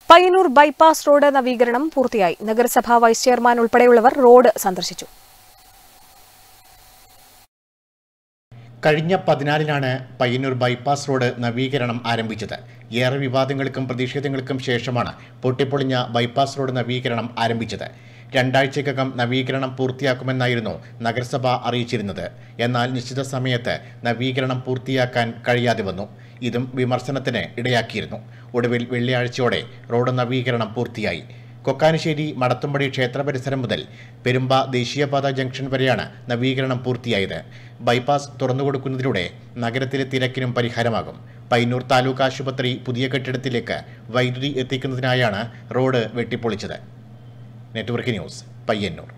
Payyanur bypass road നവീകരണം പൂർത്തിയായി. നഗരസഭാ വൈസ് ചെയർമാൻ ഉൾപ്പെടെയുള്ളവർ റോഡ് സന്ദർശിച്ചു. കഴിഞ്ഞ 14-നാണ് പയ്യന്നൂർ ബൈപ്പാസ് റോഡ് നവീകരണം ആരംഭിച്ചത്. ഏറെ വിവാദങ്ങൾക്കും പ്രതിഷേധങ്ങൾക്കും ശേഷമാണ് പൊട്ടിപ്പൊളിഞ്ഞ ബൈപ്പാസ് റോഡ് നവീകരണം ആരംഭിച്ചത്. 2 ആഴ്ചയ്ക്കകം നവീകരണം പൂർത്തിയാക്കുമെന്നായിരുന്നു നഗരസഭ അറിയിച്ചിരുന്നത്. എന്നാൽ നിശ്ചിത സമയത്ത് നവീകരണം പൂർത്തിയാക്കാൻ കഴിയാതെ വന്നു. ഇതും വിമർശനത്തിന് ഇടയാക്കിയിരുന്നു. ഒടുവിൽ വെള്ളിയാഴ്ചയോടെ റോഡ് നവീകരണം പൂർത്തിയായി. കൊക്കാനശ്ശേരി മടത്തുംപടി ക്ഷേത്ര പരിസരം മുതൽ പെരുമ്പ ദേശീയപാത ജംഗ്ഷൻ വരെയാണ് നവീകരണം പൂർത്തിയായത്. ബൈപ്പാസ് തുറന്നുകൊടുക്കുന്നതിലൂടെ നഗരത്തിലെ തിരക്കിനും പരിഹാരമാകും. പയ്യന്നൂർ താലൂക്ക് ആശുപത്രി പുതിയ കെട്ടിടത്തിലേക്ക് വൈദ്യുതി എത്തിക്കുന്നതിനായാണ് റോഡ് വെട്ടിപ്പൊളിച്ചത്. Network news, Payyanur.